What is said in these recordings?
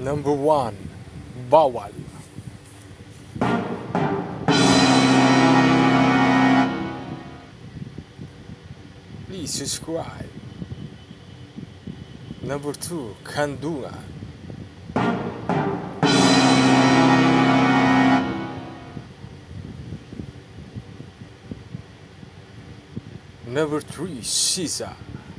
Number 1. Bawal. Please subscribe. Number 2. Kandungan. Number 3. Sisa.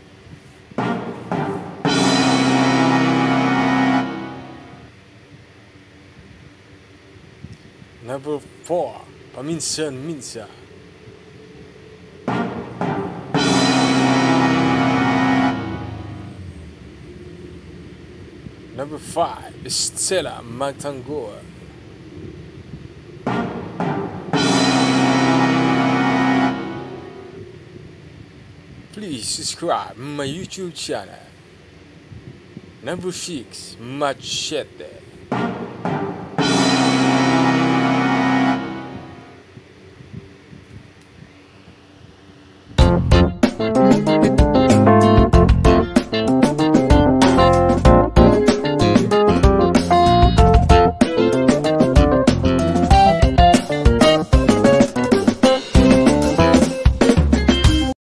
Number 4. Paminsan-minsan. Number 5. Stella Magtanggol. Please subscribe my YouTube channel. Number 6. Machete.